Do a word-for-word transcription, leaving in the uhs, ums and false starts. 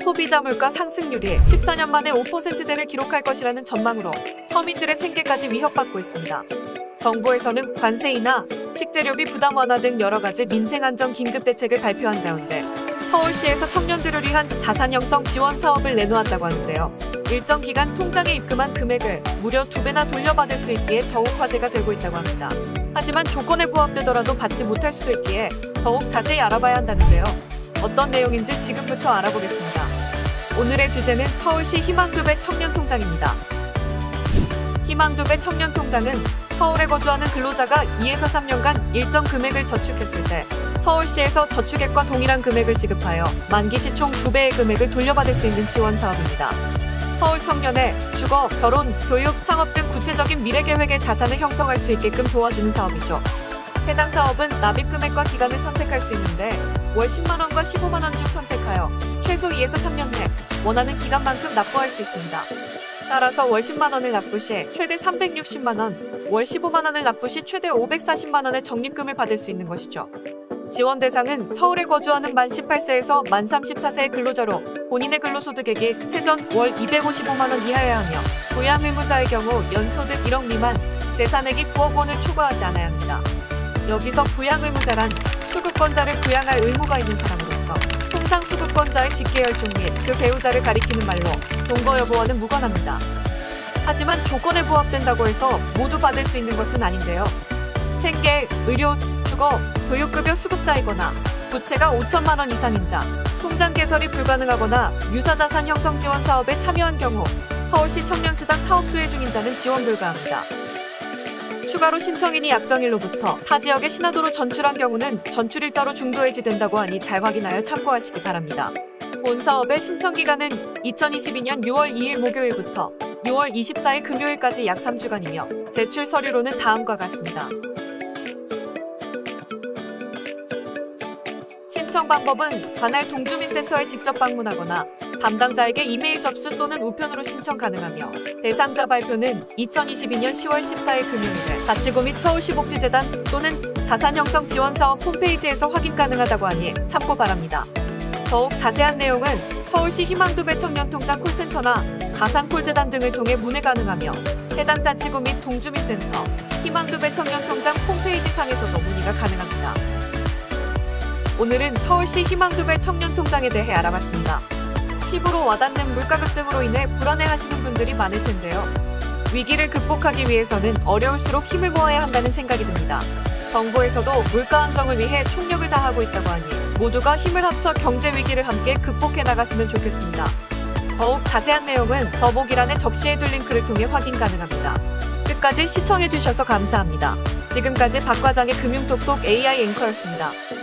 소비자 물가 상승률이 십사 년 만에 오 퍼센트대를 기록할 것이라는 전망으로 서민들의 생계까지 위협받고 있습니다. 정부에서는 관세이나 식재료비 부담 완화 등 여러 가지 민생 안정 긴급 대책을 발표한 가운데 서울시에서 청년들을 위한 자산 형성 지원 사업을 내놓았다고 하는데요. 일정 기간 통장에 입금한 금액을 무려 두 배나 돌려받을 수 있기에 더욱 화제가 되고 있다고 합니다. 하지만 조건에 부합되더라도 받지 못할 수도 있기에 더욱 자세히 알아봐야 한다는데요. 어떤 내용인지 지금부터 알아보겠습니다. 오늘의 주제는 서울시 희망두배 청년통장입니다. 희망두배 청년통장은 서울에 거주하는 근로자가 이에서 삼 년간 일정 금액을 저축했을 때 서울시에서 저축액과 동일한 금액을 지급하여 만기 시 총 두 배의 금액을 돌려받을 수 있는 지원 사업입니다. 서울 청년의 주거, 결혼, 교육, 창업 등 구체적인 미래 계획의 자산을 형성할 수 있게끔 도와주는 사업이죠. 해당 사업은 납입 금액과 기간을 선택할 수 있는데 월 십만 원과 십오만 원 중 선택하여 최소 이에서 삼 년 내 원하는 기간만큼 납부할 수 있습니다. 따라서 월 십만 원을 납부 시 최대 삼백육십만 원, 월 십오만 원을 납부 시 최대 오백사십만 원의 적립금을 받을 수 있는 것이죠. 지원 대상은 서울에 거주하는 만 십팔 세에서 만 삼십사 세의 근로자로 본인의 근로소득액이 세전 월 이백오십오만 원 이하여야 하며 부양 의무자의 경우 연소득 일억 미만, 재산액이 구억 원을 초과하지 않아야 합니다. 여기서 부양 의무자란 수급권자를 부양할 의무가 있는 사람으로서 통상 수급권자의 직계혈족 및 그 배우자를 가리키는 말로 동거 여부와는 무관합니다. 하지만 조건에 부합된다고 해서 모두 받을 수 있는 것은 아닌데요. 생계, 의료, 주거, 교육급여 수급자이거나 부채가 오천만 원 이상인 자, 통장 개설이 불가능하거나 유사자산 형성 지원 사업에 참여한 경우 서울시 청년수당 사업 수혜 중인 자는 지원 불가합니다. 추가로 신청인이 약정일로부터 타 지역의 신화도로 전출한 경우는 전출일자로 중도해지된다고 하니 잘 확인하여 참고하시기 바랍니다. 본 사업의 신청 기간은 이천이십이 년 유월 이일 목요일부터 유월 이십사일 금요일까지 약 삼 주간이며 제출 서류로는 다음과 같습니다. 신청 방법은 관할 동주민센터에 직접 방문하거나 담당자에게 이메일 접수 또는 우편으로 신청 가능하며 대상자 발표는 이천이십이 년 시월 십사일 금요일에 자치구 및 서울시복지재단 또는 자산형성 지원사업 홈페이지에서 확인 가능하다고 하니 참고 바랍니다. 더욱 자세한 내용은 서울시 희망두배 청년통장 콜센터나 가상콜재단 등을 통해 문의 가능하며 해당 자치구 및 동주민센터 희망두배 청년통장 홈페이지 상에서도 문의가 가능합니다. 오늘은 서울시 희망두배 청년통장에 대해 알아봤습니다. 피부로 와닿는 물가급 등으로 인해 불안해하시는 분들이 많을 텐데요. 위기를 극복하기 위해서는 어려울수록 힘을 모아야 한다는 생각이 듭니다. 정부에서도 물가 안정을 위해 총력을 다하고 있다고 하니 모두가 힘을 합쳐 경제 위기를 함께 극복해 나갔으면 좋겠습니다. 더욱 자세한 내용은 더보기란의 적시해둘 링크를 통해 확인 가능합니다. 끝까지 시청해주셔서 감사합니다. 지금까지 박 과장의 금융톡톡 에이아이 앵커였습니다.